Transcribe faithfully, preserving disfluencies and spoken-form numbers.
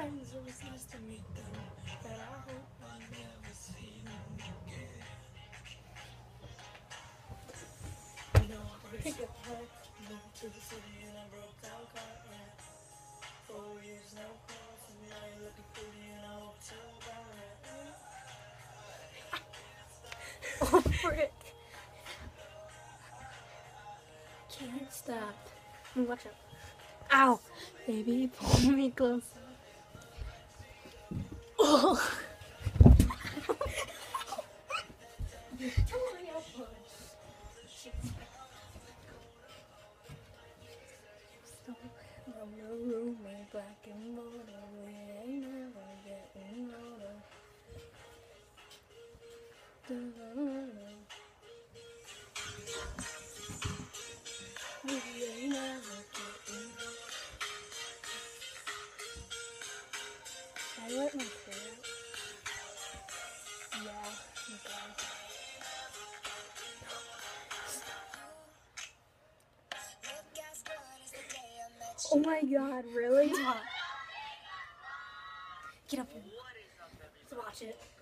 friends, it was nice to meet them, but I hope I never see them again. You know, I break your heart, moved to the city and I broke down car, yeah. Four years, no calls, and now you're looking pretty in a hotel bar, yeah. Oh, frick. Can't stop. Watch out. Ow. Baby, pull me closer. Oh. I'm the roommate, black and mortar, we ain't never getting older. We ain't never getting older. I let my hair out. Yeah, okay. Oh my god, really? Get up here. Let's watch it.